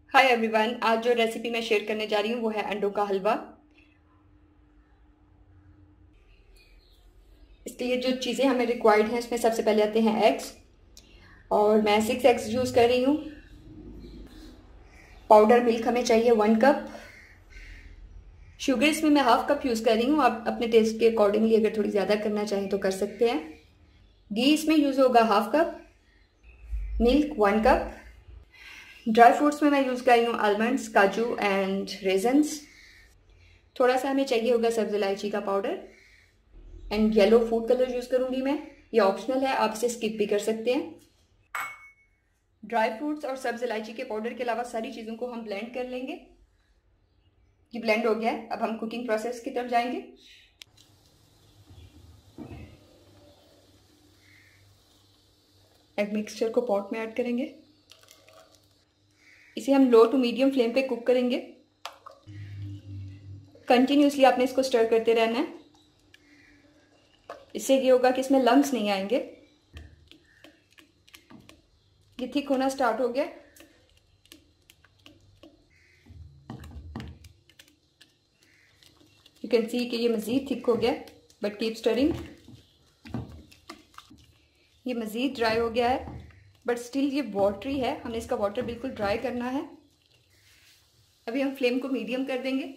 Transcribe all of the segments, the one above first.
Hi everyone, आज जो recipe मैं शेयर करने जा रही हूँ वो है अंडों का हलवा। इसके लिए जो चीज़ें हमें रिक्वायर्ड हैं उसमें सबसे पहले आते हैं एग्स, और मैं 6 एग्स यूज़ कर रही हूँ। पाउडर मिल्क हमें चाहिए 1 कप। शुगर इसमें मैं हाफ कप यूज़ कर रही हूँ, आप अपने टेस्ट के अकॉर्डिंगली अगर थोड़ी ज़्यादा करना चाहें तो कर सकते हैं। घी इसमें यूज़ होगा half cup. Milk 1 cup. Dry fruits में मैं यूज़ कर रही हूँ आलमंड्स, काजू एंड रेजन्स। थोड़ा सा हमें चाहिए होगा सब्ज़ इलायची का powder and yellow food colour use करूंगी मैं। ये ऑप्शनल है, आप इसे स्किप भी कर सकते हैं। ड्राई फ्रूट्स और सब्ज़ इलायची के पाउडर के अलावा सारी चीज़ों को हम ब्लेंड कर लेंगे। ये ब्लेंड हो गया है, अब हम कुकिंग प्रोसेस की तरफ जाएंगे। एग मिक्सचर को पॉट में ऐड करेंगे। इसे हम लो टू मीडियम फ्लेम पे कुक करेंगे। कंटिन्यूसली आपने इसको स्टर करते रहना है। इससे ये होगा कि इसमें लम्स नहीं आएंगे। ये थिक होना स्टार्ट हो गया। यू कैन सी कि ये मज़ीद थिक हो गया, बट कीप स्टरिंग। ये मज़ीद ड्राई हो गया है, बट स्टिल ये वाटरी है, हमने इसका वाटर बिल्कुल ड्राई करना है। अभी हम फ्लेम को मीडियम कर देंगे।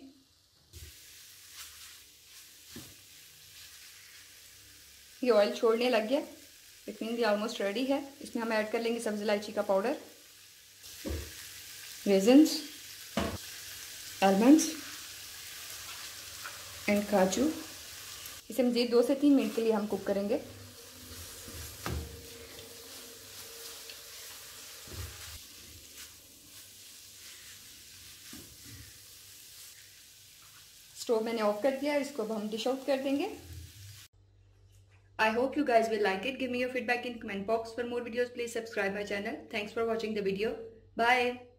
ये ऑयल छोड़ने लग गया, इट मीन ये ऑलमोस्ट रेडी है। इसमें हम ऐड कर लेंगे सब्ज़ इलायची का पाउडर, रेजन्स, आलमंड्स एंड काजू। इसे मज़ीद 2 से 3 मिनट के लिए हम कुक करेंगे। स्टोव मैंने ऑफ कर दिया, इसको अब हम डिश आउट कर देंगे। I hope you guys will like it. Give me your feedback in comment box. For more videos, please subscribe my channel. Thanks for watching the video. Bye.